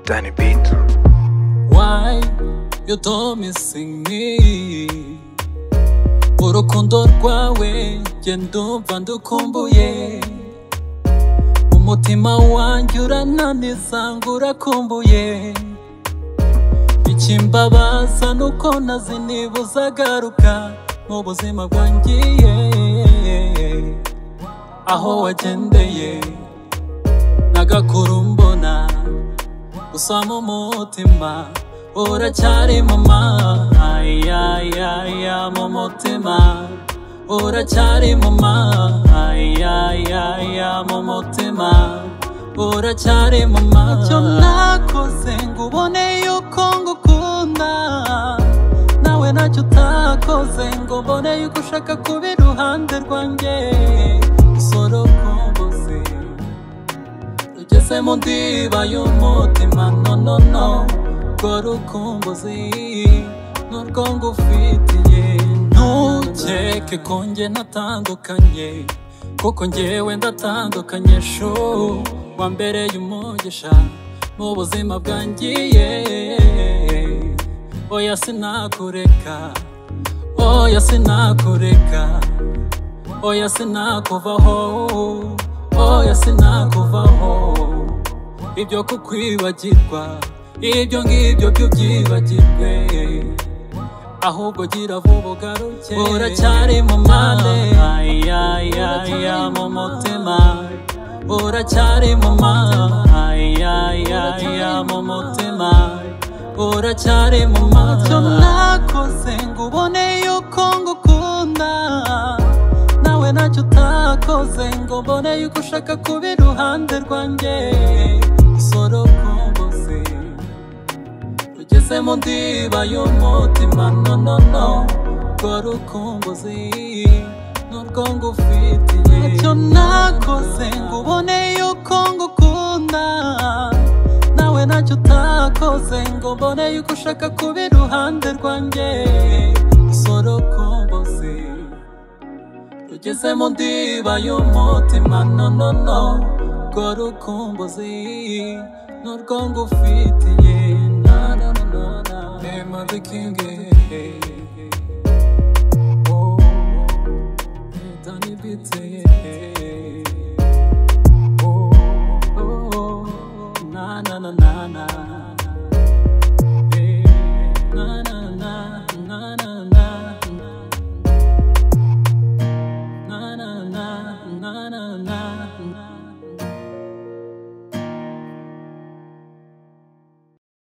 Danny Beat. Why you don't missing me? Urukundo rwawe njye ndumva ndukumbuye, umutima wanjye urananiza ngo urakumbuye. Ikimbabaza nuko nazi niba uzagaruka mu buzima bwanjye, aho wagendeye nagakuru mbona gusa mu mutima uracyari mama, ya mu mutima uracyari mama, ya mu mutima uracyari mama. Ntacyo nakoze ngo ubone yuko ngukunda, nawe ntacyo utakoze ngo mbone yuko ushaka kuba iruhande rwanjye. Urukumbuzi rugeze mu ndiba y'umutima, no rwo rukumbuzi n'urwo ngufitiye. Ntukeke ko njye natandukanye, kuko njyewe ndatandukanye shu. Wambereye umugisha mu buzima bwanjye, oya sinakureka, oya sinakureka, oya sinakuvaho, oya sinakuvaho. Ibyo kukwibagirwa ibyo ngibyo byo byibagirwe, ahubwo gira vuba ugaruke. Uracyari mama, ya mu mutima uracyari mama, ya mu mutima uracyari mama. Ntacyo nakoze ngo ubone yuko ngukunda, nawe ntacyo utakoze ngo mbone yuko ushaka kuba iruhande rwanjye. Urukumbuzi rugeze mu ndiba y'umutima, no rwo rukumbuzi n'urwo ngufitiye. Ntacyo nakoze ngo ubone yuko ngukunda, nawe ntacyo utakoze ngo mbone yuko ushaka kuba iruhande rwanjye. Urukumbuzi rugeze mu ndiba y'umutima, no rwo rukumbuzi n'urwo ngufitiye. Manzi King, Danny Beat, na na na na na, na na na na na na, na na na na na na.